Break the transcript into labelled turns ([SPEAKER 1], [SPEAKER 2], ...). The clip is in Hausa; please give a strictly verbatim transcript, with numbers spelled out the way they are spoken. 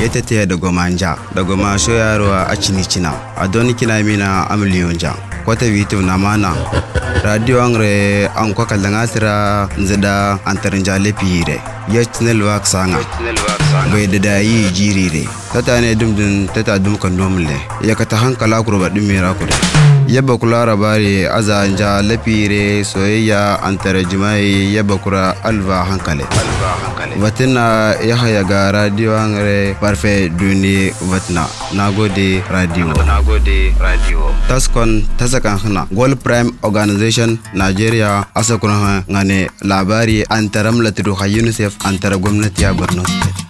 [SPEAKER 1] ita te da gomanja da goma so yaro a cini cina a doni kina mina amiliyon ja kwata vito na mana radio angre an kwa kalanga sira nzada antarinja lepire ya channel wak sanga bai da dayi jirire tata ne dumdin tata dum kan domle ya kata hankala kurba dumira kure yabba kula rabari aza anja lepire soyayya antare jimai yabba kura alva hankale watina ya haya ga radio angre parfait duni watna nagode radio nagode radio taskon tasakan hana Gold Prime Organization Nigeria asakuna ngane labari antaram latiru ha UNICEF antara gwamnati ya Borno State.